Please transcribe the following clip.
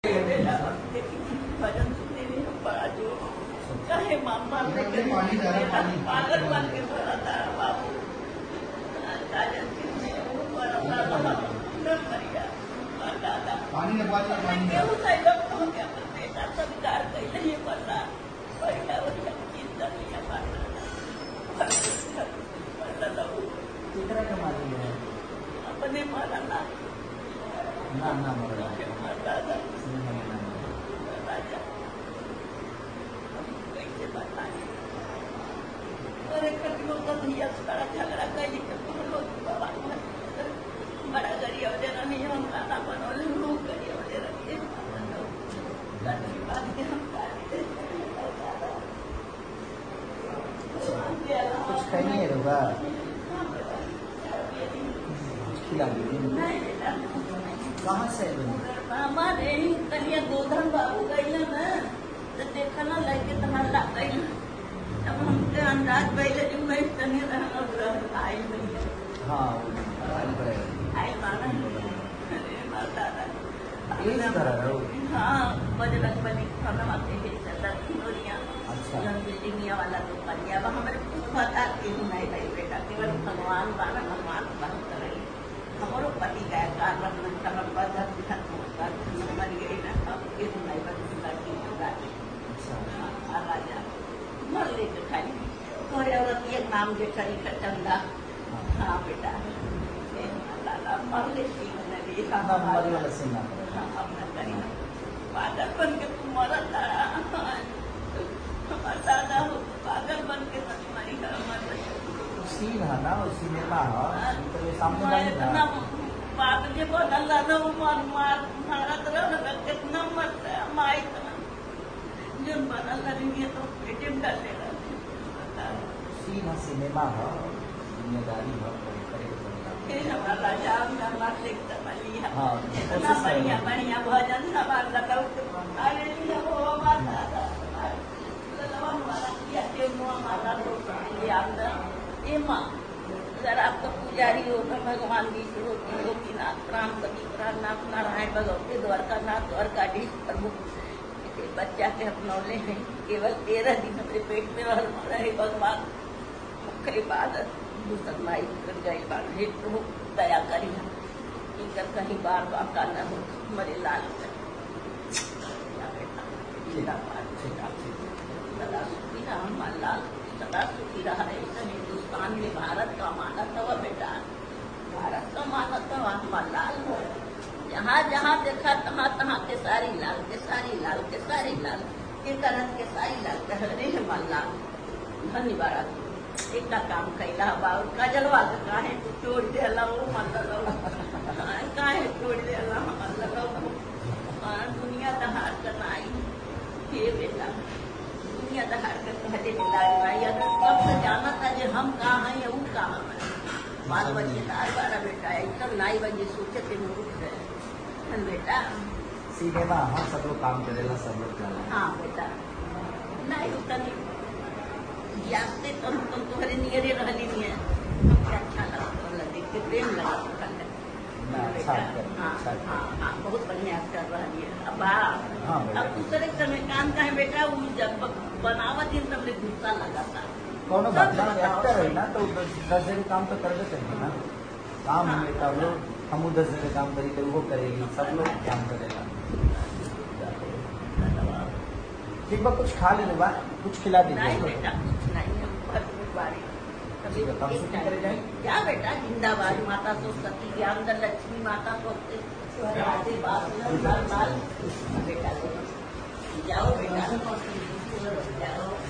भजन सुनने में बड़ा जो चाहे मामा पागल बन के भरा था बाबू पानी बेटा स्वीकार कैसे पड़ता पहिला चिंता अपने मारा ना राजा कैसे बताए अरे कटियों का भैया बड़ा झगड़ा कैसे बड़ा गरिया वगैरह नहीं हम खाना बनौले लोग गरिया वगैरह कुछ कहिए होगा कहाँ से हमारे कलिया गोधन बाबू गई ना तो देखा ना लड़के तुम्हारा गई तब हमके अंदाज पहले जो मैं तनी आई भैया हाँ आई माना हाँ बजरंग बली खाना आते हैं अच्छा बिल्डिंगिया वाला दुकान अब हमारे पता कि नहीं भाई बेटा केवल भगवान बाना भगवान बात करे हमारो पति गया कारण मर गई ना अब ये नहीं राजा मर लेके खाली थोड़े औरत एक नाम के खड़ी का चंदा हाँ बेटा मर लेती पागल बन के तुम मरा था दादा हो पागल बन के तुम्हारी सीन है ना सिनेमा है सामने पागल बनला न मारत रहो कितना मरता है माई जो बनल रहेंगे तो पेटे में डाल देगा सीन है सिनेमा है जिम्मेदारी है हमारा राजा देखता इतना बढ़िया बढ़िया भजन हमारा लगाओ अरे अगर आपका पुजारी होगा भगवान विष्णु गोपीनाथ रामपति प्राणनाथ नारायण भगवती द्वारकानाथ द्वारकाधीश प्रभु बच्चा के अपनौले हैं केवल 13 दिन अपने पेट में रहे भगवान कई बाद दूसर माई कर गए बार हे प्रभु दया करी इनकर कहीं बार बाका न हो मरे लाल सदा सुखी रहा लाल सदा सुखी रहा हिंदुस्तान में भारत का माना था बेटा भारत का माना था हमारा लाल हो जहाँ जहाँ देखा तहाँ तहाँ के सारी लाल के सारी लाल के सारी लाल के कारण के सारी लाल कह रहे हमारा लाल धन्यवाद एक काम कैला बाबू काजलवा के काहे तोड़ दे काहे तोड़ दे दुनिया दहाड़ कर आई ये बेटा दुनिया दहाड़ कर कहते कब से जाना था जो हम कहाँ हैं या वो कहाँ है 12 बजे 12 बेटा एकदम 9 बजे सोचे थे मैं उठ गए बेटा सिनेमा हाँ सब लोग काम करेला सब लोग हाँ बेटा नहीं होता नहीं यादते तुम तुम्हारे नियरे रहनी नहीं है हमको अच्छा लगता देख के प्रेम लगा बहुत बढ़िया कर रही है अब दूसरे समय काम का है बेटा वो जब बनावत दिन तब गुस्सा लगा था कौन एक्टर है ना तो 10 जगह काम तो कर देते हैं ना काम बेटा लोग हम 10 जगह काम करेंगे वो करेगी सब लोग काम करेगा ठीक बा कुछ खा लेने बा कुछ खिला दीजिए बेटा कुछ नहीं हम भरपूर बारी क्या बेटा जिंदाबाद माता तो सती के अंदर लक्ष्मी माता को बेटा जाओ बेटा जाओ